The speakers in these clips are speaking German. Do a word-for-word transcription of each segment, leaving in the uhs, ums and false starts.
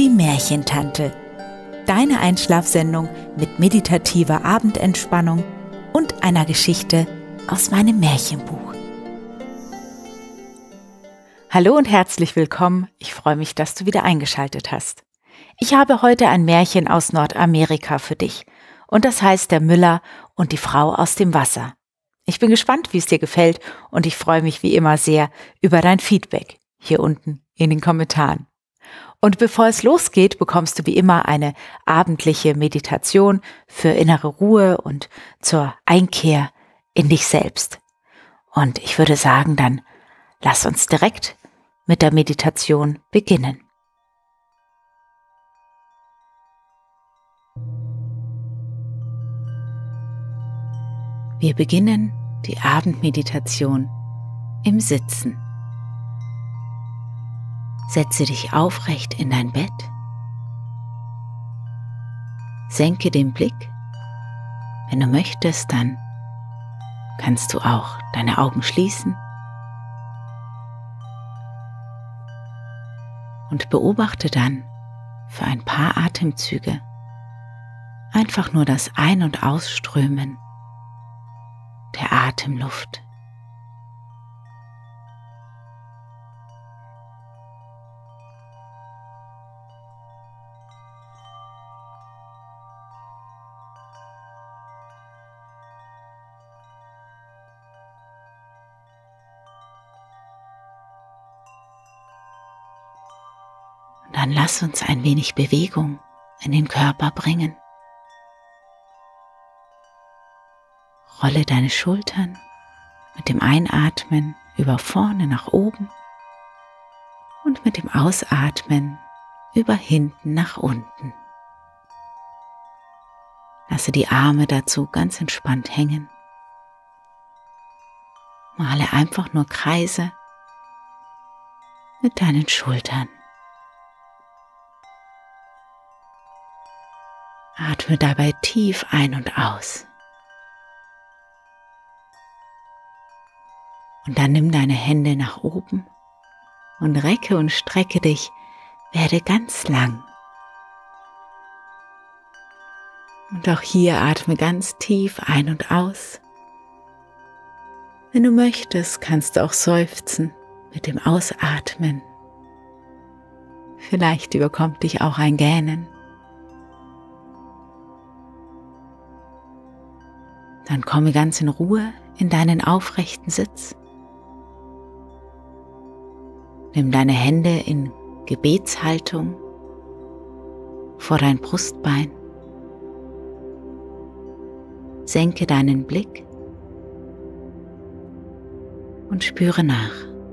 Die Märchentante, deine Einschlafsendung mit meditativer Abendentspannung und einer Geschichte aus meinem Märchenbuch. Hallo und herzlich willkommen, ich freue mich, dass du wieder eingeschaltet hast. Ich habe heute ein Märchen aus Nordamerika für dich und das heißt Der Müller und die Frau aus dem Wasser. Ich bin gespannt, wie es dir gefällt und ich freue mich wie immer sehr über dein Feedback hier unten in den Kommentaren. Und bevor es losgeht, bekommst du wie immer eine abendliche Meditation für innere Ruhe und zur Einkehr in dich selbst. Und ich würde sagen, dann lass uns direkt mit der Meditation beginnen. Wir beginnen die Abendmeditation im Sitzen. Setze dich aufrecht in dein Bett, senke den Blick. Wenn du möchtest, dann kannst du auch deine Augen schließen und beobachte dann für ein paar Atemzüge einfach nur das Ein- und Ausströmen der Atemluft. Dann lass uns ein wenig Bewegung in den Körper bringen. Rolle deine Schultern mit dem Einatmen über vorne nach oben und mit dem Ausatmen über hinten nach unten. Lasse die Arme dazu ganz entspannt hängen. Male einfach nur Kreise mit deinen Schultern. Atme dabei tief ein und aus. Und dann nimm deine Hände nach oben und recke und strecke dich, werde ganz lang. Und auch hier atme ganz tief ein und aus. Wenn du möchtest, kannst du auch seufzen mit dem Ausatmen. Vielleicht überkommt dich auch ein Gähnen. Dann komme ganz in Ruhe in deinen aufrechten Sitz. Nimm deine Hände in Gebetshaltung vor dein Brustbein. Senke deinen Blick und spüre nach.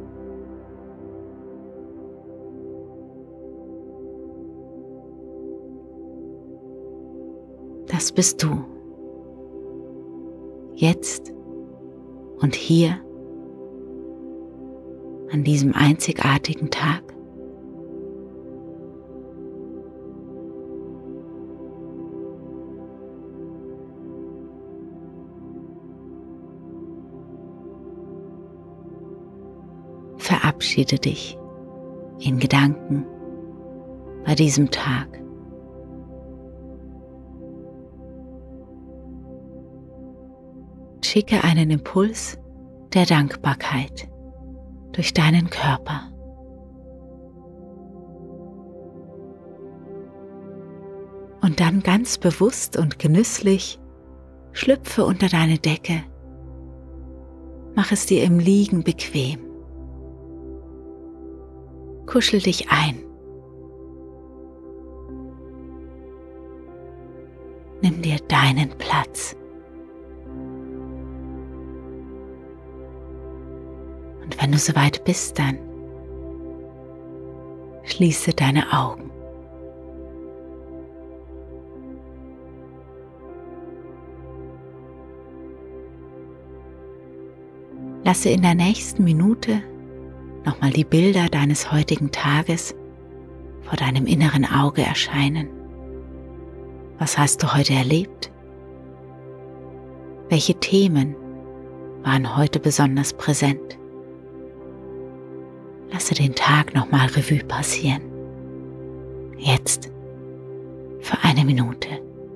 Das bist du. Jetzt und hier an diesem einzigartigen Tag. Verabschiede dich in Gedanken bei diesem Tag. Schicke einen Impuls der Dankbarkeit durch deinen Körper. Und dann ganz bewusst und genüsslich schlüpfe unter deine Decke. Mach es dir im Liegen bequem. Kuschel dich ein. Nimm dir deinen Platz. Und wenn du soweit bist, dann schließe deine Augen. Lasse in der nächsten Minute nochmal die Bilder deines heutigen Tages vor deinem inneren Auge erscheinen. Was hast du heute erlebt? Welche Themen waren heute besonders präsent? Lasse den Tag nochmal Revue passieren. Jetzt für eine Minute.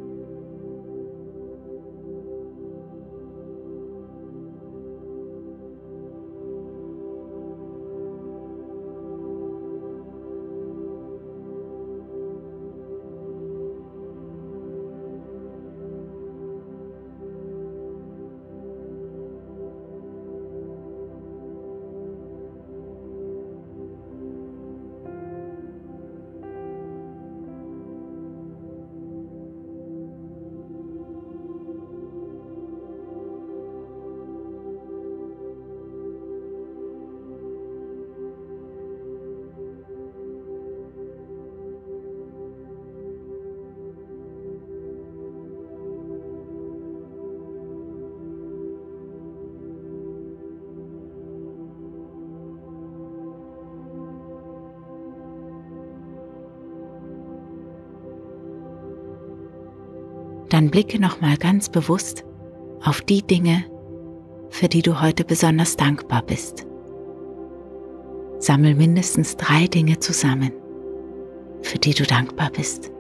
Dann blicke nochmal ganz bewusst auf die Dinge, für die du heute besonders dankbar bist. Sammel mindestens drei Dinge zusammen, für die du dankbar bist.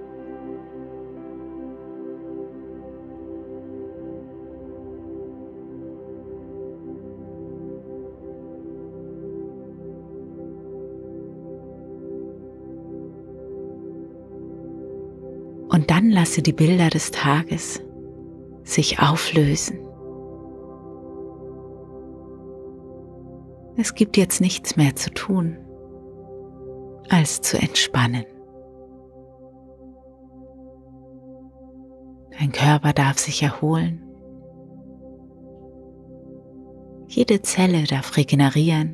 Und dann lasse die Bilder des Tages sich auflösen. Es gibt jetzt nichts mehr zu tun, als zu entspannen. Dein Körper darf sich erholen. Jede Zelle darf regenerieren.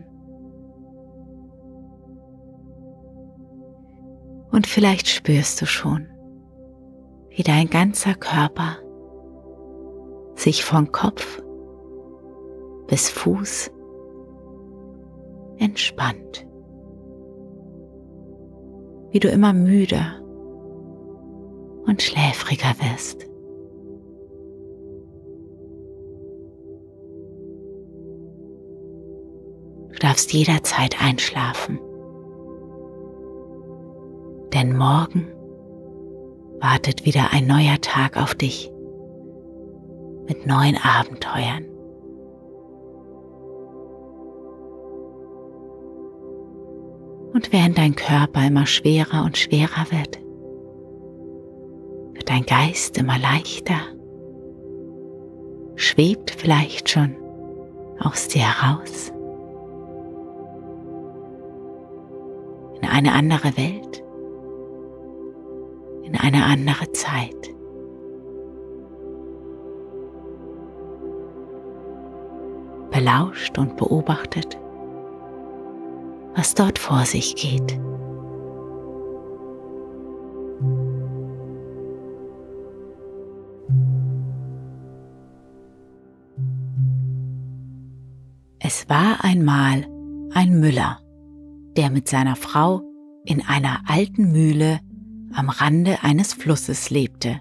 Und vielleicht spürst du schon, wie dein ganzer Körper sich von Kopf bis Fuß entspannt. Wie du immer müder und schläfriger wirst. Du darfst jederzeit einschlafen, denn morgen wartet wieder ein neuer Tag auf dich mit neuen Abenteuern. Und während dein Körper immer schwerer und schwerer wird, wird dein Geist immer leichter, schwebt vielleicht schon aus dir heraus in eine andere Welt, in eine andere Zeit. Belauscht und beobachtet, was dort vor sich geht. Es war einmal ein Müller, der mit seiner Frau in einer alten Mühle am Rande eines Flusses lebte.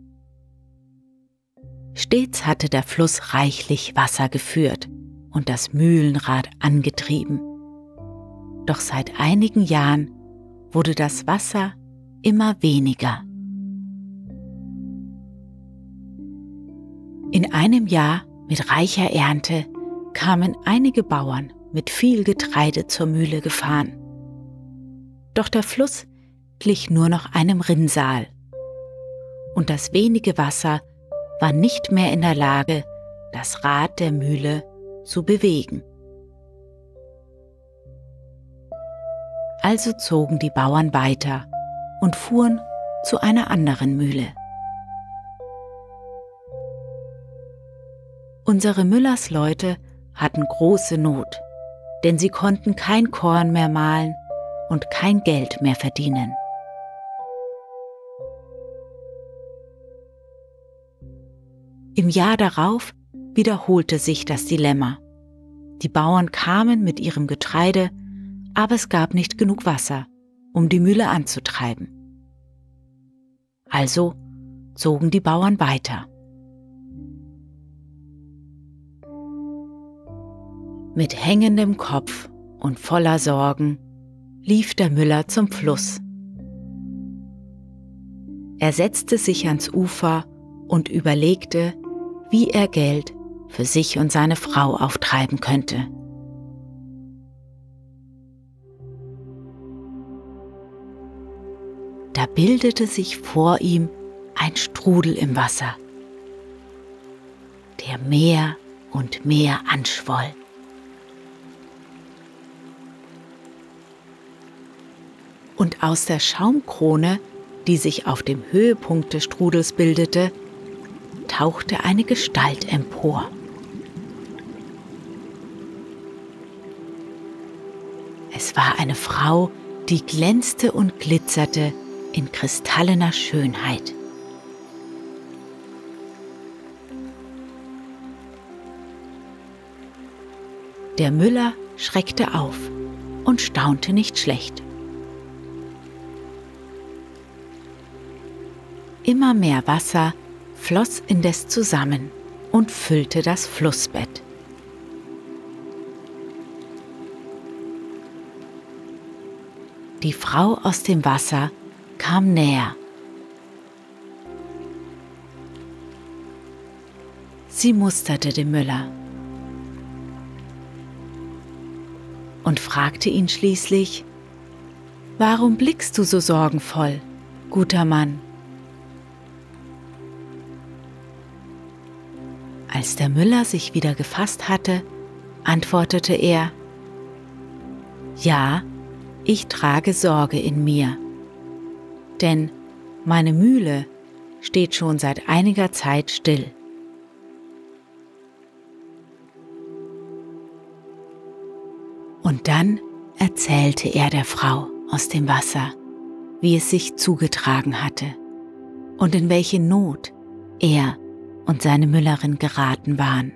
Stets hatte der Fluss reichlich Wasser geführt und das Mühlenrad angetrieben. Doch seit einigen Jahren wurde das Wasser immer weniger. In einem Jahr mit reicher Ernte kamen einige Bauern mit viel Getreide zur Mühle gefahren. Doch der Fluss glich nur noch einem Rinnsal, und das wenige Wasser war nicht mehr in der Lage, das Rad der Mühle zu bewegen. Also zogen die Bauern weiter und fuhren zu einer anderen Mühle. Unsere Müllersleute hatten große Not, denn sie konnten kein Korn mehr mahlen und kein Geld mehr verdienen. Im Jahr darauf wiederholte sich das Dilemma. Die Bauern kamen mit ihrem Getreide, aber es gab nicht genug Wasser, um die Mühle anzutreiben. Also zogen die Bauern weiter. Mit hängendem Kopf und voller Sorgen lief der Müller zum Fluss. Er setzte sich ans Ufer und überlegte, wie er Geld für sich und seine Frau auftreiben könnte. Da bildete sich vor ihm ein Strudel im Wasser, der mehr und mehr anschwoll. Und aus der Schaumkrone, die sich auf dem Höhepunkt des Strudels bildete, tauchte eine Gestalt empor. Es war eine Frau, die glänzte und glitzerte in kristallener Schönheit. Der Müller schreckte auf und staunte nicht schlecht. Immer mehr Wasser floss indes zusammen und füllte das Flussbett. Die Frau aus dem Wasser kam näher. Sie musterte den Müller und fragte ihn schließlich: »Warum blickst du so sorgenvoll, guter Mann?« Als der Müller sich wieder gefasst hatte, antwortete er: »Ja, ich trage Sorge in mir, denn meine Mühle steht schon seit einiger Zeit still.« Und dann erzählte er der Frau aus dem Wasser, wie es sich zugetragen hatte und in welche Not er und seine Müllerin geraten waren.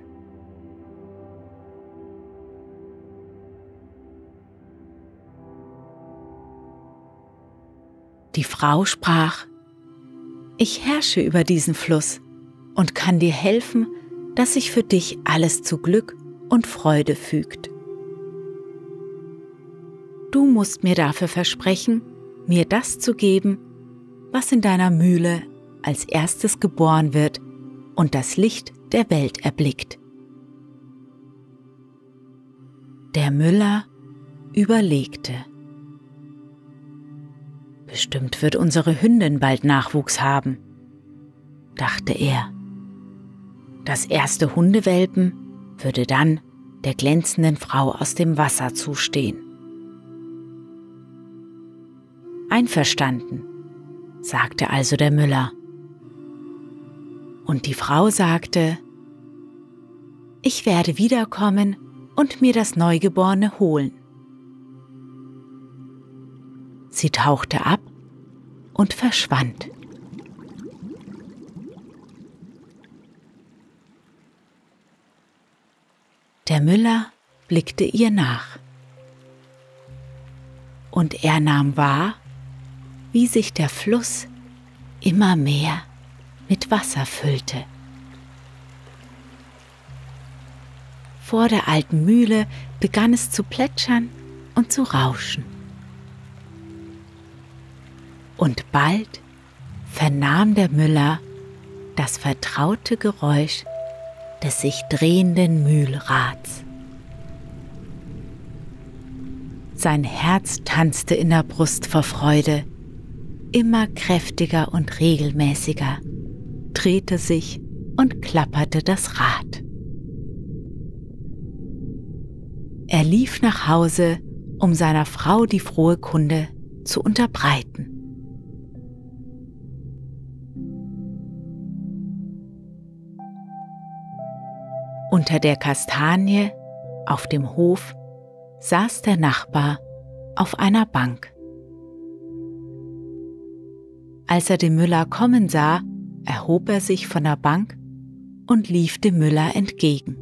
Die Frau sprach: »Ich herrsche über diesen Fluss und kann dir helfen, dass sich für dich alles zu Glück und Freude fügt. Du musst mir dafür versprechen, mir das zu geben, was in deiner Mühle als erstes geboren wird und das Licht der Welt erblickt.« Der Müller überlegte. »Bestimmt wird unsere Hündin bald Nachwuchs haben«, dachte er. Das erste Hundewelpen würde dann der glänzenden Frau aus dem Wasser zustehen. »Einverstanden«, sagte also der Müller. Und die Frau sagte: »Ich werde wiederkommen und mir das Neugeborene holen.« Sie tauchte ab und verschwand. Der Müller blickte ihr nach, und er nahm wahr, wie sich der Fluss immer mehr mit Wasser füllte. Vor der alten Mühle begann es zu plätschern und zu rauschen. Und bald vernahm der Müller das vertraute Geräusch des sich drehenden Mühlrads. Sein Herz tanzte in der Brust vor Freude. Immer kräftiger und regelmäßiger drehte sich und klapperte das Rad. Er lief nach Hause, um seiner Frau die frohe Kunde zu unterbreiten. Unter der Kastanie auf dem Hof saß der Nachbar auf einer Bank. Als er den Müller kommen sah, erhob er sich von der Bank und lief dem Müller entgegen.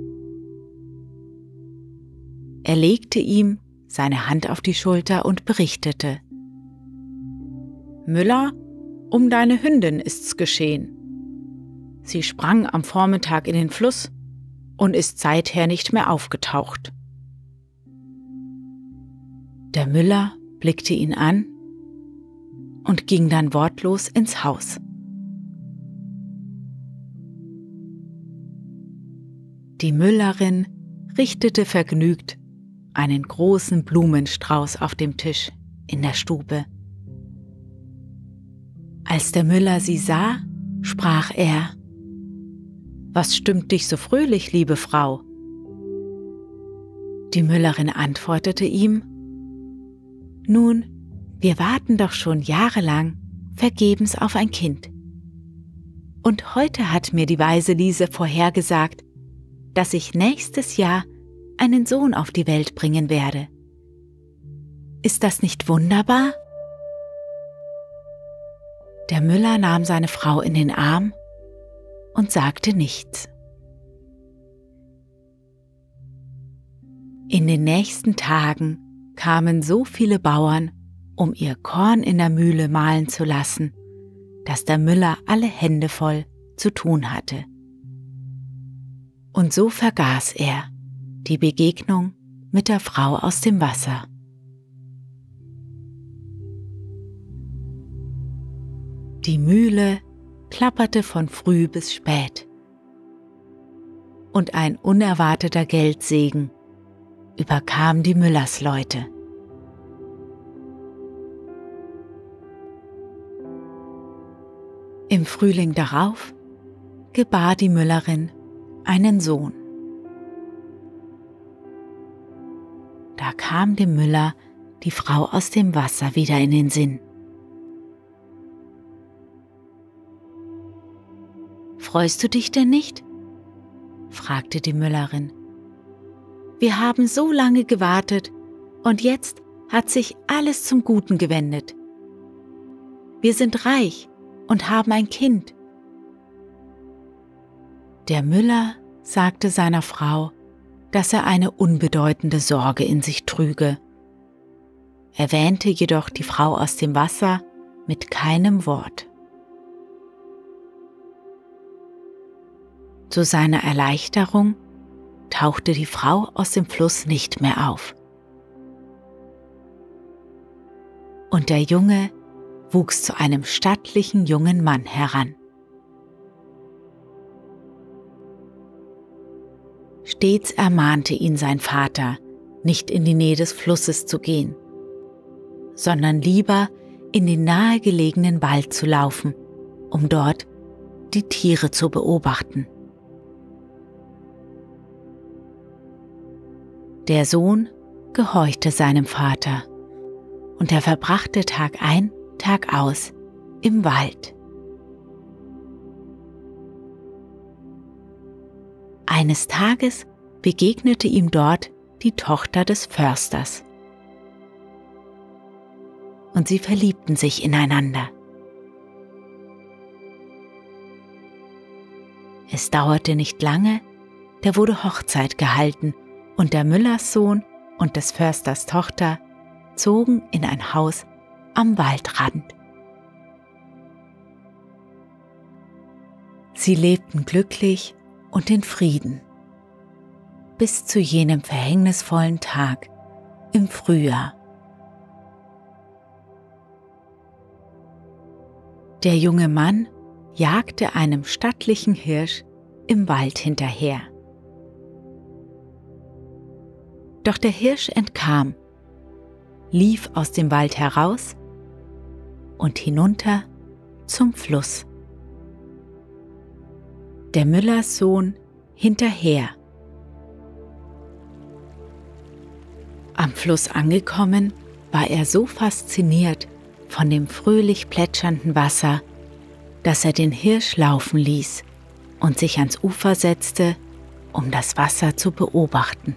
Er legte ihm seine Hand auf die Schulter und berichtete: »Müller, um deine Hündin ist's geschehen. Sie sprang am Vormittag in den Fluss und ist seither nicht mehr aufgetaucht.« Der Müller blickte ihn an und ging dann wortlos ins Haus. Die Müllerin richtete vergnügt einen großen Blumenstrauß auf dem Tisch in der Stube. Als der Müller sie sah, sprach er: »Was stimmt dich so fröhlich, liebe Frau?« Die Müllerin antwortete ihm: »Nun, wir warten doch schon jahrelang vergebens auf ein Kind. Und heute hat mir die weise Liese vorhergesagt, dass ich nächstes Jahr einen Sohn auf die Welt bringen werde. Ist das nicht wunderbar?« Der Müller nahm seine Frau in den Arm und sagte nichts. In den nächsten Tagen kamen so viele Bauern, um ihr Korn in der Mühle mahlen zu lassen, dass der Müller alle Hände voll zu tun hatte. Und so vergaß er die Begegnung mit der Frau aus dem Wasser. Die Mühle klapperte von früh bis spät. Und ein unerwarteter Geldsegen überkam die Müllersleute. Im Frühling darauf gebar die Müllerin einen Sohn. Da kam dem Müller die Frau aus dem Wasser wieder in den Sinn. »Freust du dich denn nicht?« fragte die Müllerin. »Wir haben so lange gewartet und jetzt hat sich alles zum Guten gewendet. Wir sind reich und haben ein Kind.« Der Müller sagte seiner Frau, dass er eine unbedeutende Sorge in sich trüge, erwähnte jedoch die Frau aus dem Wasser mit keinem Wort. Zu seiner Erleichterung tauchte die Frau aus dem Fluss nicht mehr auf. Und der Junge wuchs zu einem stattlichen jungen Mann heran. Stets ermahnte ihn sein Vater, nicht in die Nähe des Flusses zu gehen, sondern lieber in den nahegelegenen Wald zu laufen, um dort die Tiere zu beobachten. Der Sohn gehorchte seinem Vater und er verbrachte Tag ein, Tag aus im Wald. Eines Tages begegnete ihm dort die Tochter des Försters. Und sie verliebten sich ineinander. Es dauerte nicht lange, da wurde Hochzeit gehalten und der Müllerssohn und des Försters Tochter zogen in ein Haus am Waldrand. Sie lebten glücklich und in Frieden, bis zu jenem verhängnisvollen Tag im Frühjahr. Der junge Mann jagte einem stattlichen Hirsch im Wald hinterher. Doch der Hirsch entkam, lief aus dem Wald heraus und hinunter zum Fluss. Der Müllerssohn hinterher. Am Fluss angekommen, war er so fasziniert von dem fröhlich plätschernden Wasser, dass er den Hirsch laufen ließ und sich ans Ufer setzte, um das Wasser zu beobachten.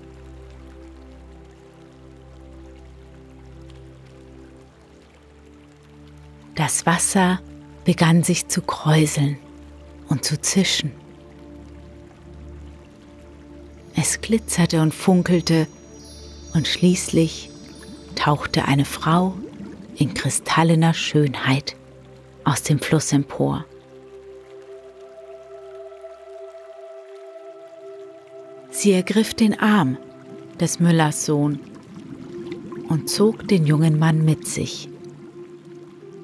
Das Wasser begann sich zu kräuseln und zu zischen. Es glitzerte und funkelte und schließlich tauchte eine Frau in kristallener Schönheit aus dem Fluss empor. Sie ergriff den Arm des Müllers Sohn und zog den jungen Mann mit sich.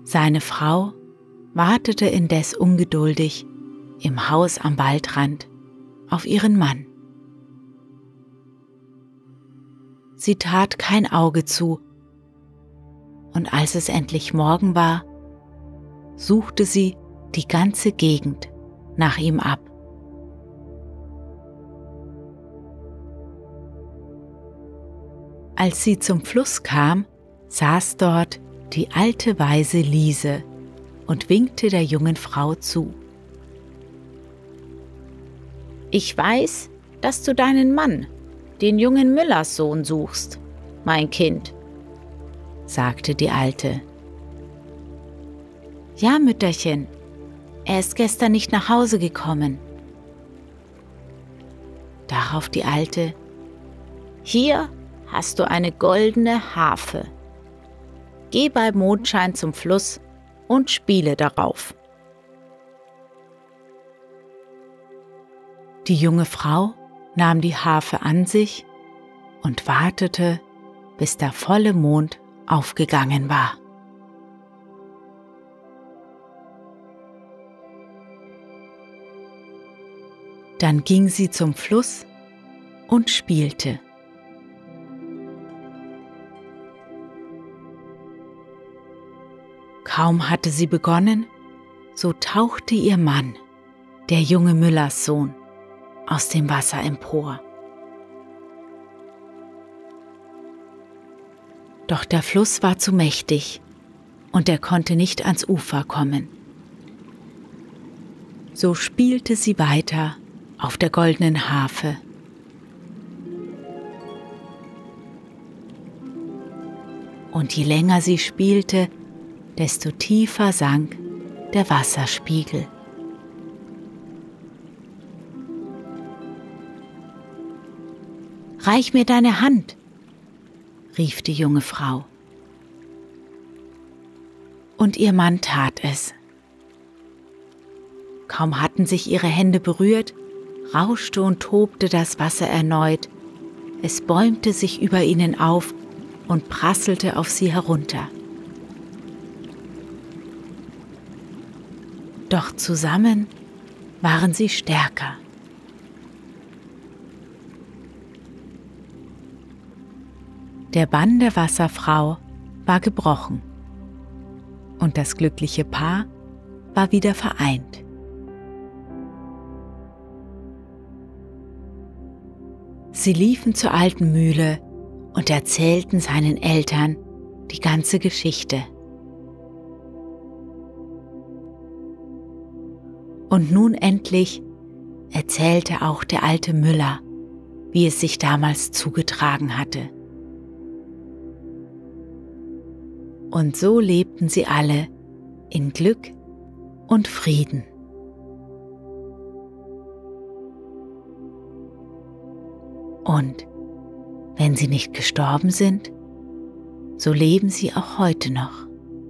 Seine Frau wartete indes ungeduldig im Haus am Waldrand auf ihren Mann. Sie tat kein Auge zu, und als es endlich Morgen war, suchte sie die ganze Gegend nach ihm ab. Als sie zum Fluss kam, saß dort die alte Waise Liese und winkte der jungen Frau zu. »Ich weiß, dass du deinen Mann, den jungen Müllerssohn, suchst, mein Kind«, sagte die Alte. »Ja, Mütterchen, er ist gestern nicht nach Hause gekommen.« Darauf die Alte: »Hier hast du eine goldene Harfe. Geh bei Mondschein zum Fluss und spiele darauf.« Die junge Frau nahm die Harfe an sich und wartete, bis der volle Mond aufgegangen war. Dann ging sie zum Fluss und spielte. Kaum hatte sie begonnen, so tauchte ihr Mann, der junge Müllerssohn, aus dem Wasser empor. Doch der Fluss war zu mächtig und er konnte nicht ans Ufer kommen. So spielte sie weiter auf der goldenen Harfe. Und je länger sie spielte, desto tiefer sank der Wasserspiegel. »Reich mir deine Hand«, rief die junge Frau. Und ihr Mann tat es. Kaum hatten sich ihre Hände berührt, rauschte und tobte das Wasser erneut. Es bäumte sich über ihnen auf und prasselte auf sie herunter. Doch zusammen waren sie stärker. Der Bann der Wasserfrau war gebrochen und das glückliche Paar war wieder vereint. Sie liefen zur alten Mühle und erzählten seinen Eltern die ganze Geschichte. Und nun endlich erzählte auch der alte Müller, wie es sich damals zugetragen hatte. Und so lebten sie alle in Glück und Frieden. Und wenn sie nicht gestorben sind, so leben sie auch heute noch.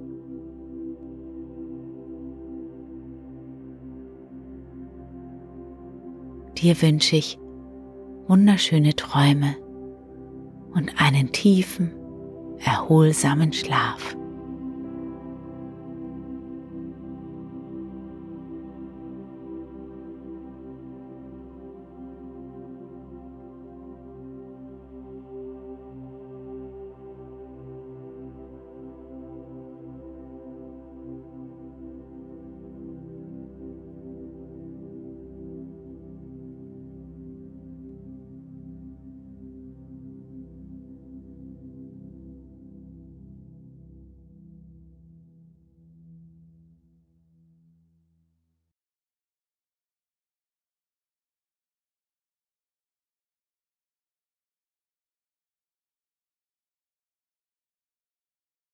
Dir wünsche ich wunderschöne Träume und einen tiefen, erholsamen Schlaf.